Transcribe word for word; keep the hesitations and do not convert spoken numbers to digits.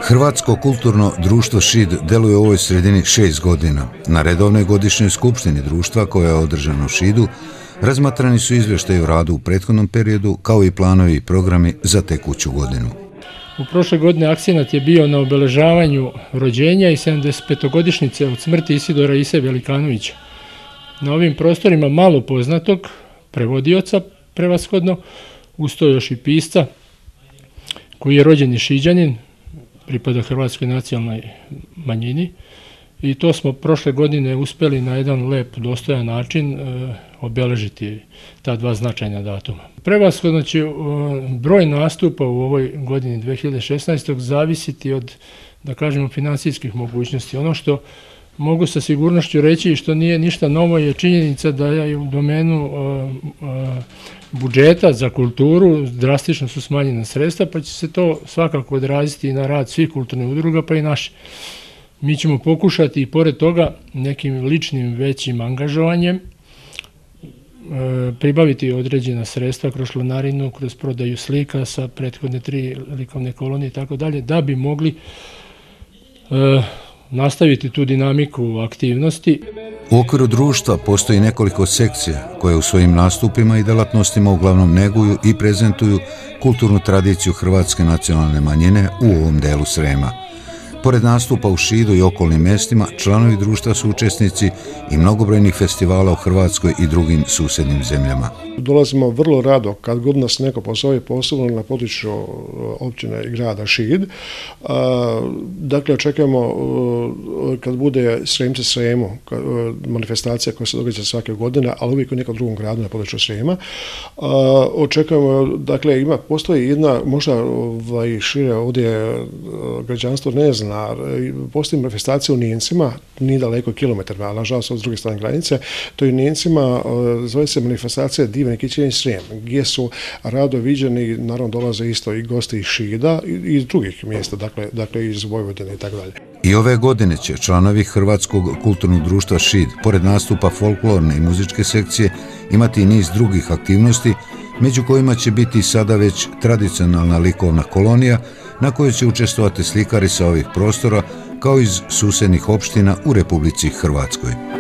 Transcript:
Hrvatsko kulturno društvo Šid deluje u ovoj sredini šest godina. Na redovnoj godišnjoj skupštini društva koja je održana u Šidu razmatrani su izvještaji o radu u prethodnom periodu kao i planovi i programi za tekuću godinu. U prošle godine akcenat je bio na obeležavanju rođenja i sedamdesetpetogodišnjice od smrti Isidora Ise Velikanovića. Na ovim prostorima malo poznatog prevodioca prevashodno, uz to još i pisca koji je rođeni Šiđanin, pripada hrvatskoj nacionalnoj manjini, i to smo prošle godine uspjeli na jedan lep, dostojan način e, obeležiti ta dva značajna datuma. Prevashodno će e, broj nastupa u ovoj godini dve hiljade šesnaeste. zavisiti od, da kažemo, financijskih mogućnosti. Ono što mogu sa sigurnošću reći i što nije ništa novo je činjenica da je u domenu e, e, budžeta za kulturu drastično su smanjena sredstva, pa će se to svakako odraziti i na rad svih kulturnih udruga, pa i naše. Mi ćemo pokušati i pored toga nekim ličnim većim angažovanjem e, pribaviti određena sredstva kroz članarinu, kroz prodaju slika sa prethodne tri likovne kolonije i tako dalje, da bi mogli e, nastaviti tu dinamiku aktivnosti. U okviru društva postoji nekoliko sekcija koje u svojim nastupima i delatnostima uglavnom neguju i prezentuju kulturnu tradiciju hrvatske nacionalne manjine u ovom delu Srema. Pored nastupa u Šidu i okolnim mjestima, članovi društva su učesnici i mnogobrojnih festivala u Hrvatskoj i drugim susjednim zemljama. Dolazimo vrlo rado kad god nas neko pozove, posebno na području općine i grada Šid. Dakle, očekujemo kad bude Sremci Sremu, manifestacija koja se događa svake godine, ali uvijek u nekom drugom gradu na području Srema. Očekujemo, dakle, ima, postoji jedna, možda ovaj, šire ovdje građanstvo ne zna, postoji manifestacija u Nijencima, nije daleko kilometar, ali nažalost od druge strane granice, to je u Nijencima, zove se manifestacija Divni Kićeni Srijem, gdje su rado viđeni, naravno dolaze isto i gosti iz Šida i iz drugih mjesta, dakle, dakle iz Vojvodine i tako dalje. I ove godine će članovi Hrvatskog kulturnog društva Šid, pored nastupa folklorne i muzičke sekcije, imati i niz drugih aktivnosti, među kojima će biti sada već tradicionalna likovna kolonija, na kojoj će učestvovati slikari sa ovih prostora, kao iz susjednih opština u Republici Hrvatskoj.